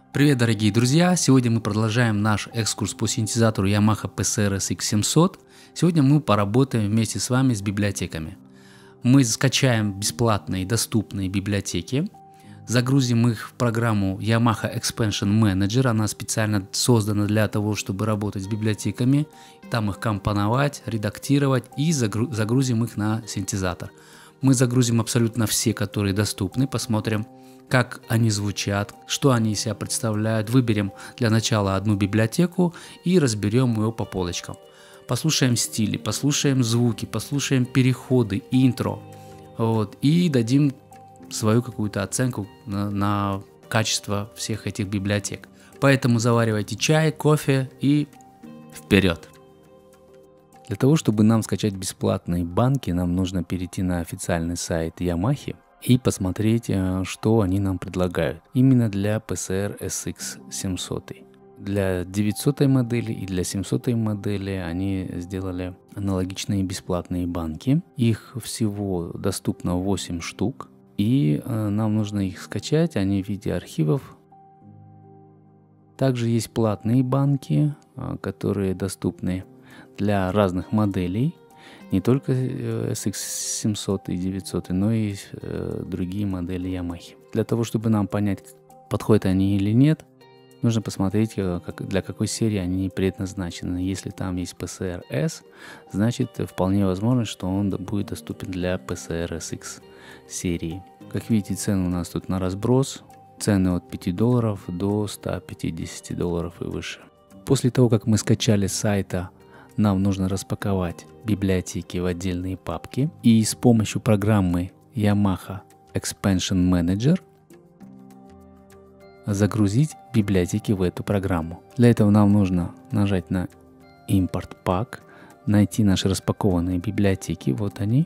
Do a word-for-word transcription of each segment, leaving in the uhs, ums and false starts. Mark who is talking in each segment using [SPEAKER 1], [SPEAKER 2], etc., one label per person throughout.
[SPEAKER 1] Привет, дорогие друзья! Сегодня мы продолжаем наш экскурс по синтезатору Yamaha пи си ар эс икс семьсот. Сегодня мы поработаем вместе с вами с библиотеками. Мы скачаем бесплатные доступные библиотеки, загрузим их в программу Yamaha Expansion Manager. Она специально создана для того, чтобы работать с библиотеками, там их компоновать, редактировать и загрузим их на синтезатор. Мы загрузим абсолютно все, которые доступны, посмотрим, как они звучат, что они из себя представляют. Выберем для начала одну библиотеку и разберем ее по полочкам. Послушаем стили, послушаем звуки, послушаем переходы, интро. Вот, и дадим свою какую-то оценку на, на качество всех этих библиотек. Поэтому заваривайте чай, кофе и вперед! Для того, чтобы нам скачать бесплатные банки, нам нужно перейти на официальный сайт Yamaha и посмотреть, что они нам предлагают. Именно для пи си ар эс икс семьсот. Для девятисотой модели и для семисотой модели они сделали аналогичные бесплатные банки. Их всего доступно восемь штук. И нам нужно их скачать, они в виде архивов. Также есть платные банки, которые доступны для разных моделей. Не только эс икс семьсот и девятьсот, но и э, другие модели Yamaha. Для того, чтобы нам понять, подходят они или нет, нужно посмотреть, как, для какой серии они предназначены. Если там есть пи си ар эс, значит вполне возможно, что он будет доступен для пи си ар эс икс серии. Как видите, цены у нас тут на разброс. Цены от пяти долларов до ста пятидесяти долларов и выше. После того, как мы скачали с сайта, нам нужно распаковать библиотеки в отдельные папки и с помощью программы Yamaha Expansion Manager загрузить библиотеки в эту программу. Для этого нам нужно нажать на Import Pack, найти наши распакованные библиотеки, вот они,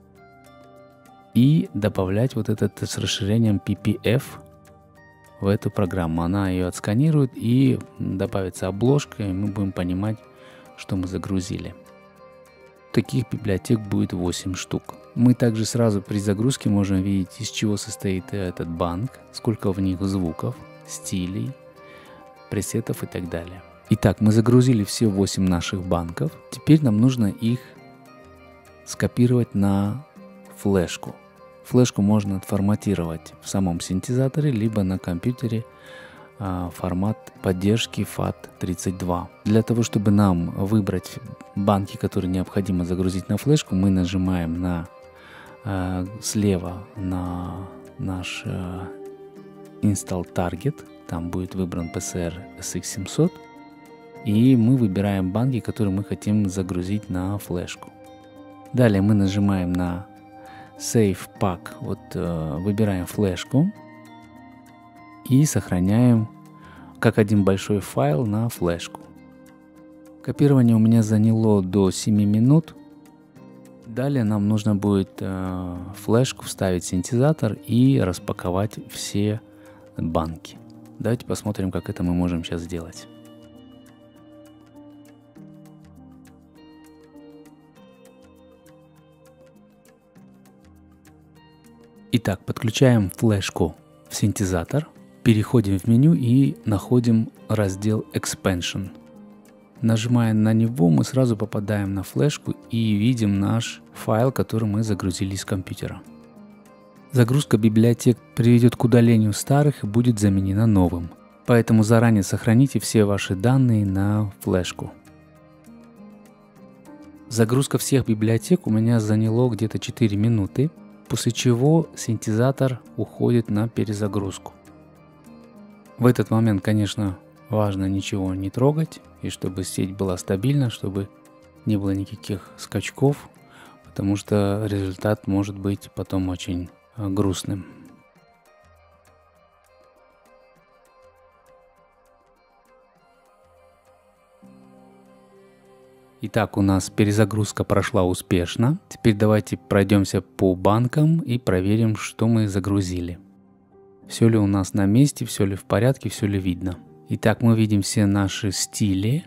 [SPEAKER 1] и добавлять вот этот с расширением пи пи эф в эту программу. Она ее отсканирует и добавится обложка, и мы будем понимать, что мы загрузили. Таких библиотек будет восемь штук. Мы также сразу при загрузке можем видеть, из чего состоит этот банк, сколько в них звуков, стилей, пресетов и так далее. Итак, мы загрузили все восемь наших банков. Теперь нам нужно их скопировать на флешку. Флешку можно отформатировать в самом синтезаторе, либо на компьютере формат поддержки фат тридцать два. Для того, чтобы нам выбрать банки, которые необходимо загрузить на флешку, мы нажимаем на э, слева на наш э, Install Target, там будет выбран пи си ар эс икс семьсот, и мы выбираем банки, которые мы хотим загрузить на флешку. Далее мы нажимаем на Save Pack, вот э, выбираем флешку и сохраняем как один большой файл на флешку. Копирование у меня заняло до семи минут. Далее нам нужно будет э, флешку вставить в синтезатор и распаковать все банки. Давайте посмотрим, как это мы можем сейчас сделать. Итак, подключаем флешку в синтезатор. Переходим в меню и находим раздел Expansion. Нажимая на него, мы сразу попадаем на флешку и видим наш файл, который мы загрузили с компьютера. Загрузка библиотек приведет к удалению старых и будет заменена новым. Поэтому заранее сохраните все ваши данные на флешку. Загрузка всех библиотек у меня заняло где-то четыре минуты, после чего синтезатор уходит на перезагрузку. В этот момент, конечно, важно ничего не трогать, и чтобы сеть была стабильна, чтобы не было никаких скачков, потому что результат может быть потом очень грустным. Итак, у нас перезагрузка прошла успешно. Теперь давайте пройдемся по банкам и проверим, что мы загрузили. Все ли у нас на месте, все ли в порядке, все ли видно. Итак, мы видим все наши стили.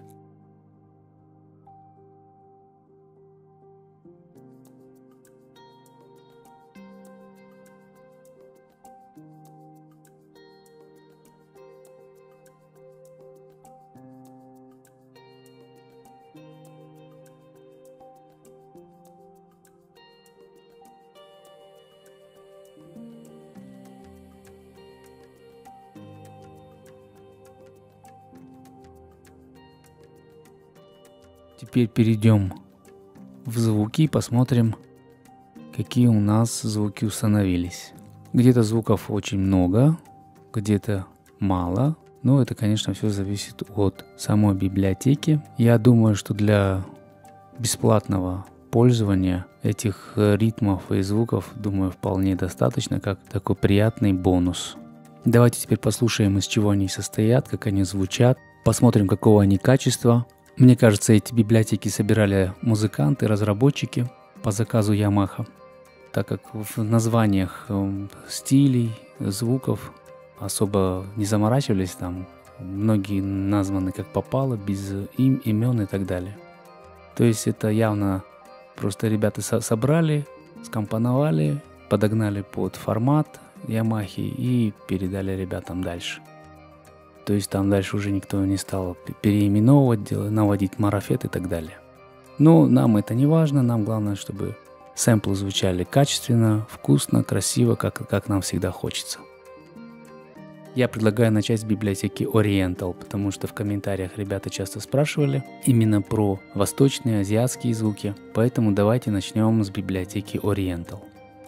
[SPEAKER 1] Теперь перейдем в звуки и посмотрим, какие у нас звуки установились. Где-то звуков очень много, где-то мало. Но это, конечно, все зависит от самой библиотеки. Я думаю, что для бесплатного пользования этих ритмов и звуков, думаю, вполне достаточно, как такой приятный бонус. Давайте теперь послушаем, из чего они состоят, как они звучат, посмотрим, какого они качества. Мне кажется, эти библиотеки собирали музыканты, разработчики по заказу Yamaha, так как в названиях стилей, звуков особо не заморачивались, там многие названы как попало, без им, имен и так далее. То есть это явно просто ребята со- собрали, скомпоновали, подогнали под формат Ямахи и передали ребятам дальше. То есть там дальше уже никто не стал переименовывать, наводить марафет и так далее. Но нам это не важно, нам главное, чтобы сэмплы звучали качественно, вкусно, красиво, как, как нам всегда хочется. Я предлагаю начать с библиотеки Oriental, потому что в комментариях ребята часто спрашивали именно про восточные, азиатские звуки, поэтому давайте начнем с библиотеки Oriental.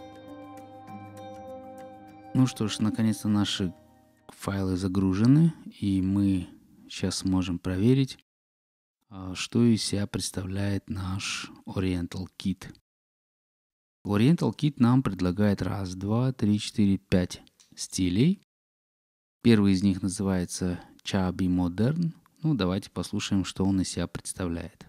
[SPEAKER 1] Ну что ж, наконец-то наши файлы загружены, и мы сейчас сможем проверить, что из себя представляет наш Oriental Kit. Oriental Kit нам предлагает раз, два, три, четыре, пять стилей. Первый из них называется Chubby Modern. Ну, давайте послушаем, что он из себя представляет.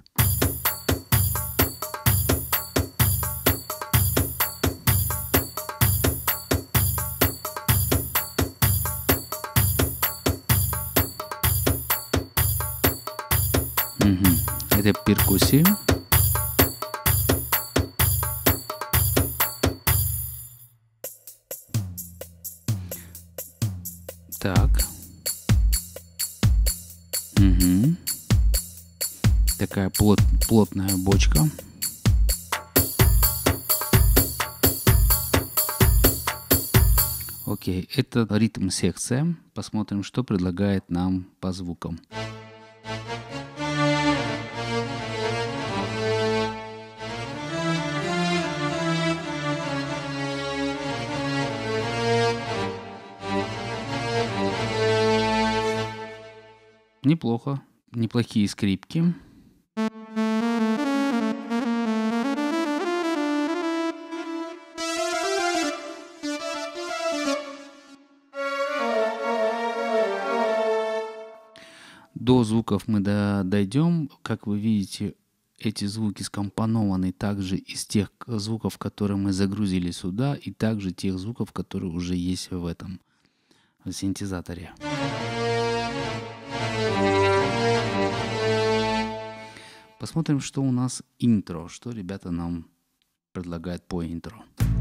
[SPEAKER 1] Угу. Это перкуссия. Так. Угу. Такая плот, плотная бочка. Окей, это ритм-секция. Посмотрим, что предлагает нам по звукам. Неплохо. Неплохие скрипки. До звуков мы до, дойдем. Как вы видите, эти звуки скомпонованы также из тех звуков, которые мы загрузили сюда, и также тех звуков, которые уже есть в этом в синтезаторе. Посмотрим, что у нас интро, что ребята нам предлагают по интро.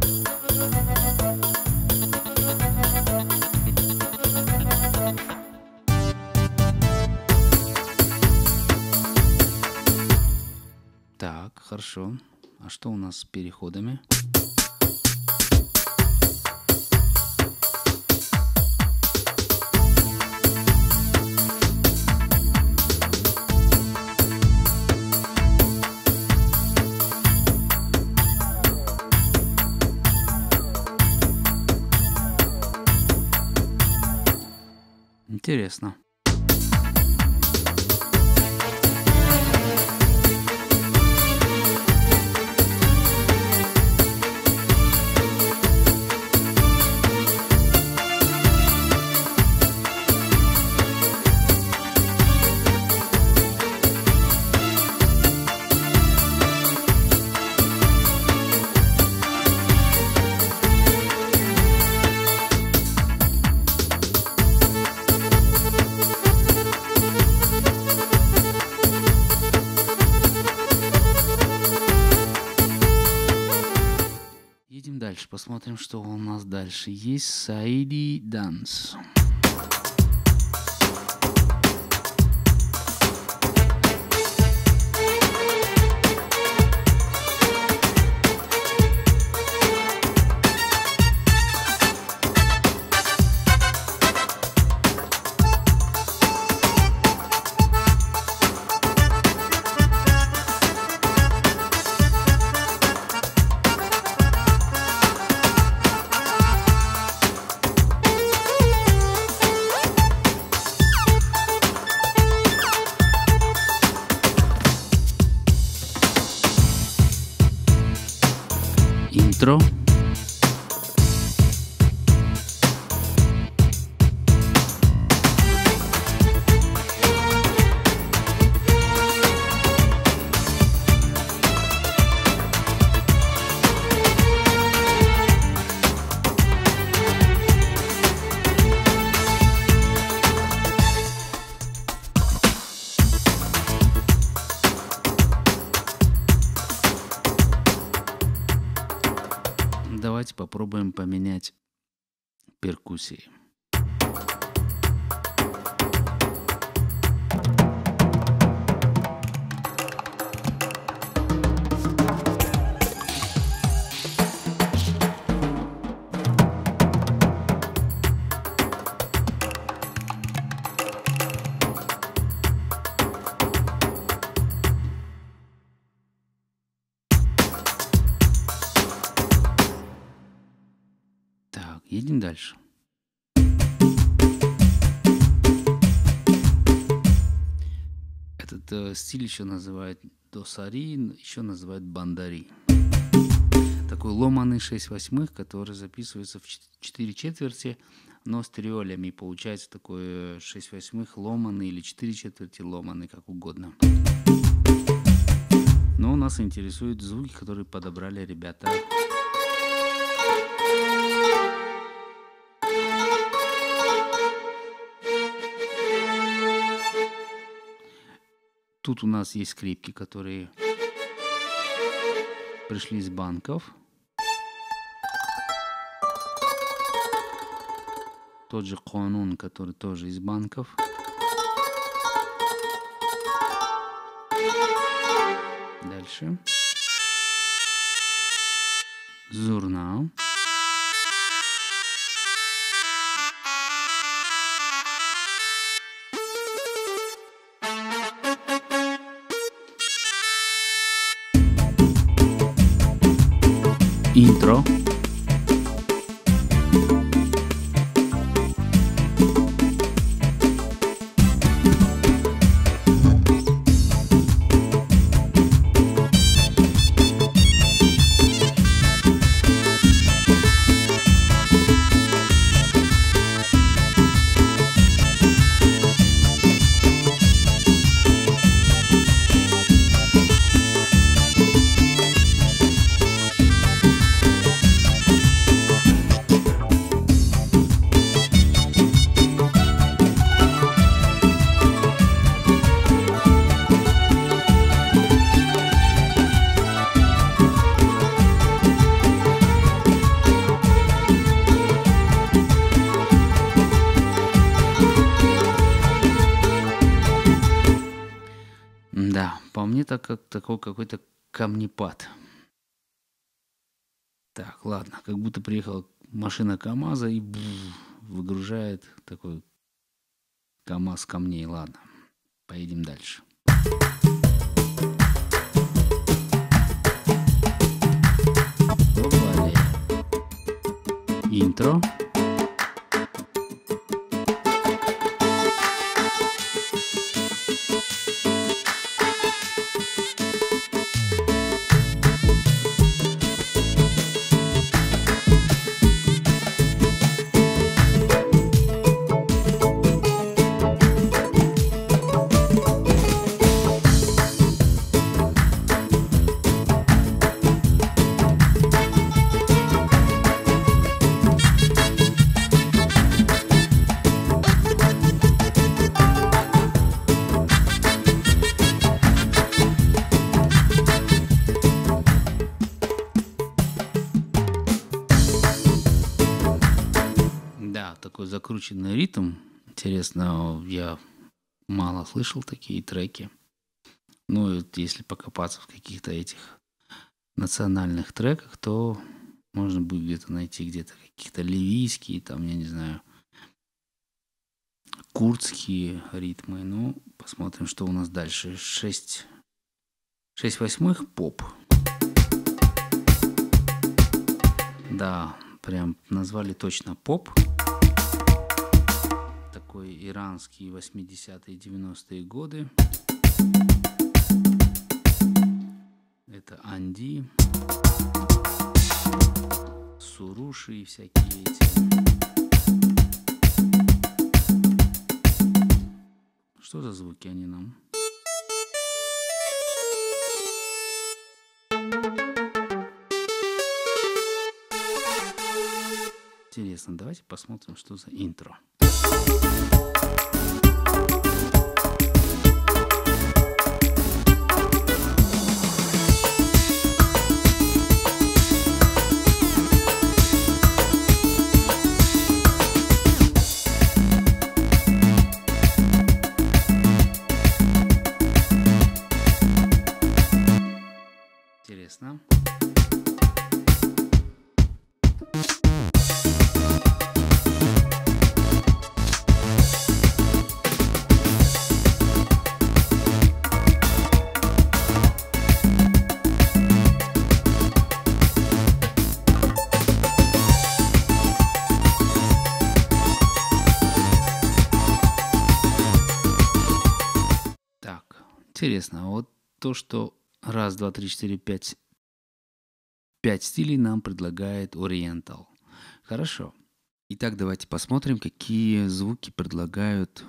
[SPEAKER 1] Так, хорошо. А что у нас с переходами? Интересно. Дальше посмотрим, что у нас дальше есть. Saidi Dance. попробуем поменять перкуссии. Так, едем дальше. Этот э, стиль еще называют досари, еще называют бандари. Такой ломаный шесть восьмых, который записывается в четыре четверти, но с триолями. Получается такой шесть восьмых ломаный или четыре четверти ломаный, как угодно. Но нас интересуют звуки, которые подобрали ребята. Тут у нас есть скрипки, которые пришли из банков. Тот же канун, который тоже из банков. Дальше. Зурна. Интро. Да, по мне так как такой какой-то камнепад. Так, ладно, как будто приехала машина КамАЗа и бф, выгружает такой КамАЗ камней. Ладно, поедем дальше. Опа-ле. Интро. Такой закрученный ритм. Интересно, я мало слышал такие треки. Ну, вот если покопаться в каких-то этих национальных треках, то можно будет где-то найти где-то какие-то ливийские, там, я не знаю, курдские ритмы. Ну, посмотрим, что у нас дальше. шесть восьмых поп. Да, прям назвали точно поп. Такой иранский восьмидесятые девяностые годы. Это Анди, Суруши и всякие эти. Что за звуки они нам? Интересно, давайте посмотрим, что за интро. Интересно, а вот то, что раз, два, три, четыре, пять, пять стилей нам предлагает Oriental. Хорошо. Итак, давайте посмотрим, какие звуки предлагают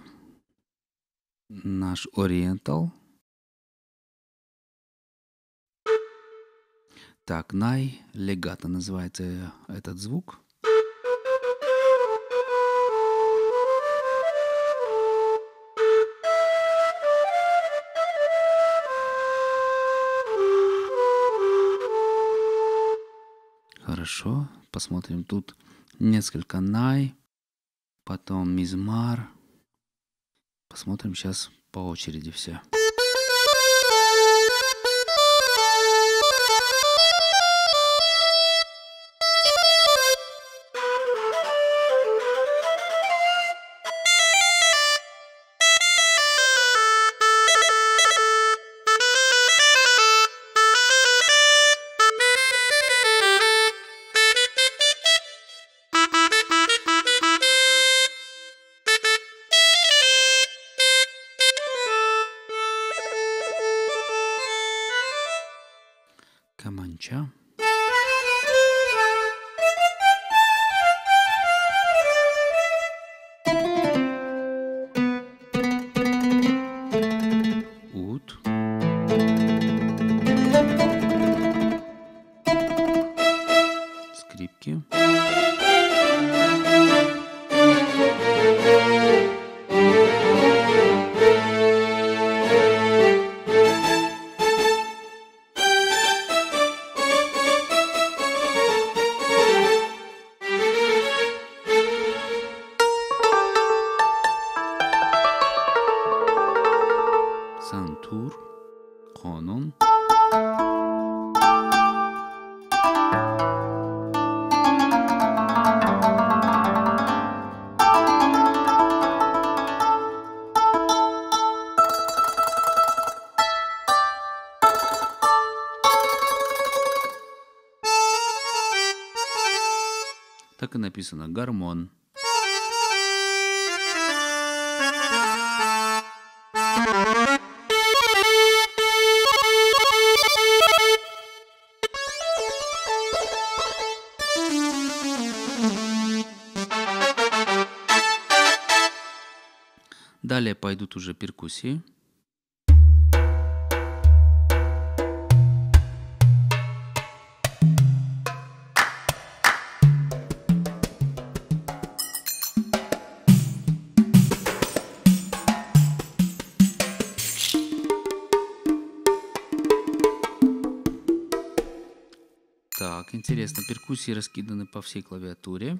[SPEAKER 1] наш Oriental. Так, най легато называется этот звук. Хорошо, посмотрим тут несколько най, потом мизмар. Посмотрим сейчас по очереди все. Каманча. Ут. Скрипки. Сантур, қонун. Так и написано гармон. Далее пойдут уже перкуссии. Так, интересно, перкуссии раскиданы по всей клавиатуре.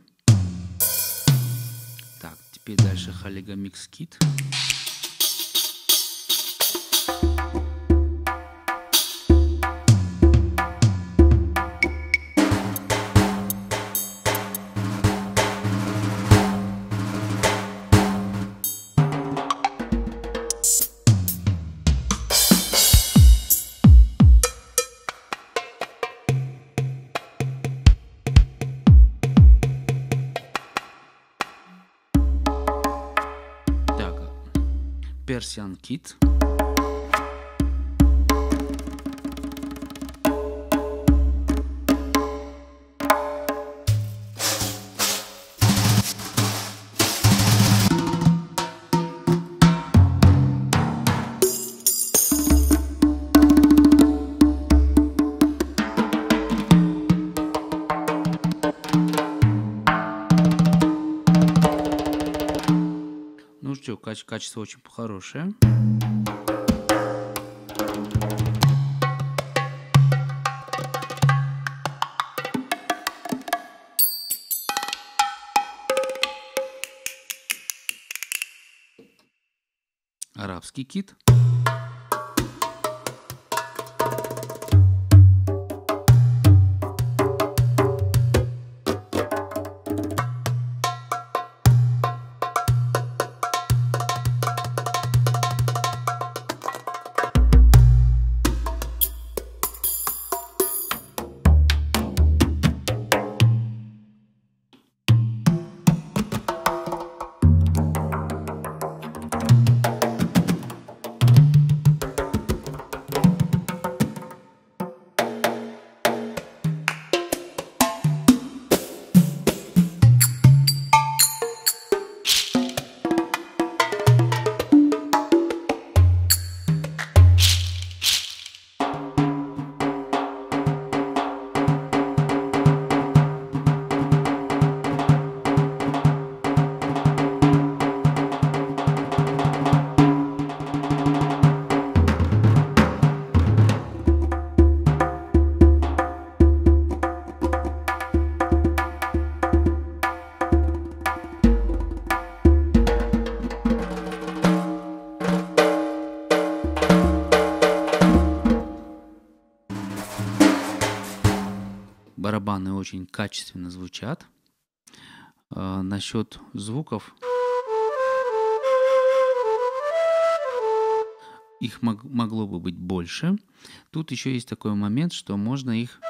[SPEAKER 1] Так, теперь дальше Халига Микс Кит. Persian Kit. Ну что, каче- качество очень хорошее. Арабский кит. очень качественно звучат. А, насчет звуков. Их мог, могло бы быть больше. Тут еще есть такой момент, что можно их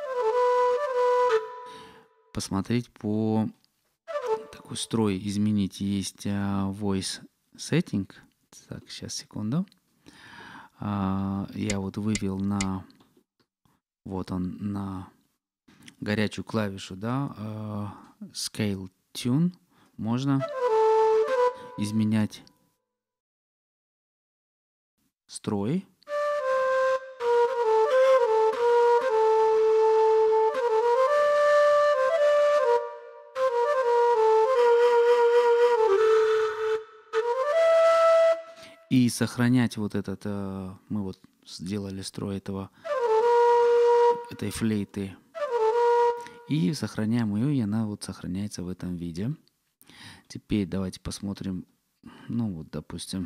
[SPEAKER 1] посмотреть по такой строй, изменить. Есть uh, voice setting. Так, сейчас, секунду. Uh, я вот вывел на, вот он, на горячую клавишу, да, uh, scale tune. Можно изменять строй. И сохранять вот этот, э, мы вот сделали строй этого, этой флейты. И сохраняем ее, и она вот сохраняется в этом виде. Теперь давайте посмотрим, ну вот, допустим.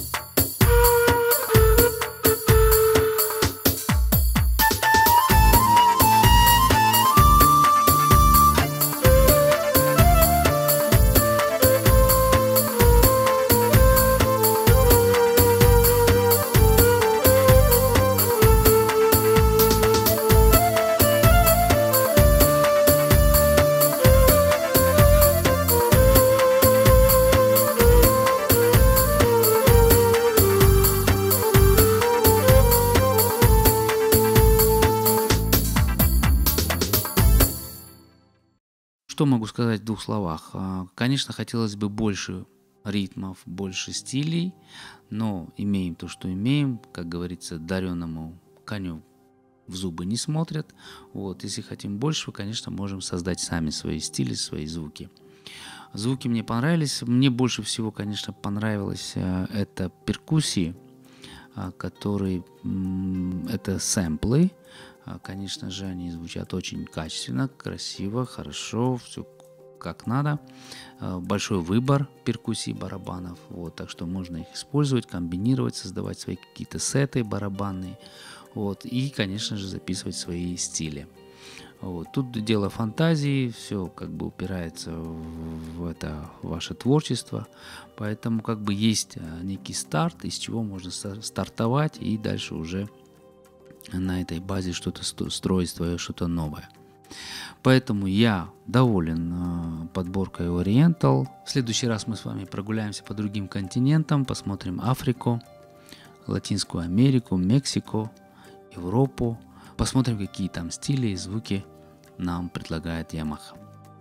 [SPEAKER 1] Что могу сказать в двух словах? Конечно, хотелось бы больше ритмов, больше стилей, но имеем то, что имеем. Как говорится, дареному коню в зубы не смотрят. Вот, если хотим больше, конечно, можем создать сами свои стили, свои звуки. Звуки мне понравились. Мне больше всего, конечно, понравилось это перкуссии, которые это сэмплы. Конечно же, они звучат очень качественно, красиво, хорошо, все как надо. Большой выбор перкуссий, барабанов. Вот, так что можно их использовать, комбинировать, создавать свои какие-то сеты барабанные. Вот, и, конечно же, записывать свои стили. Вот, тут дело фантазии, все как бы упирается в, в это ваше творчество. Поэтому как бы есть некий старт, из чего можно стартовать и дальше уже на этой базе что-то строить, свое что-то новое. Поэтому я доволен подборкой Oriental. В следующий раз мы с вами прогуляемся по другим континентам, посмотрим Африку, Латинскую Америку, Мексику, Европу. Посмотрим, какие там стили и звуки нам предлагает Yamaha.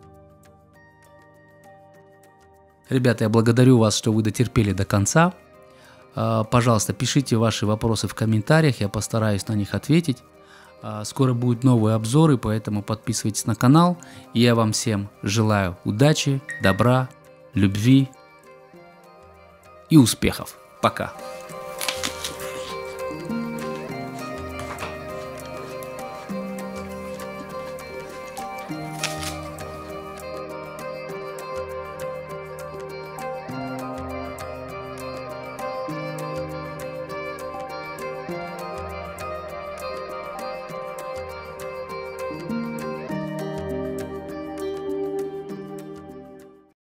[SPEAKER 1] Ребята, я благодарю вас, что вы дотерпели до конца. Пожалуйста, пишите ваши вопросы в комментариях, я постараюсь на них ответить. Скоро будут новые обзоры, поэтому подписывайтесь на канал. Я вам всем желаю удачи, добра, любви и успехов. Пока!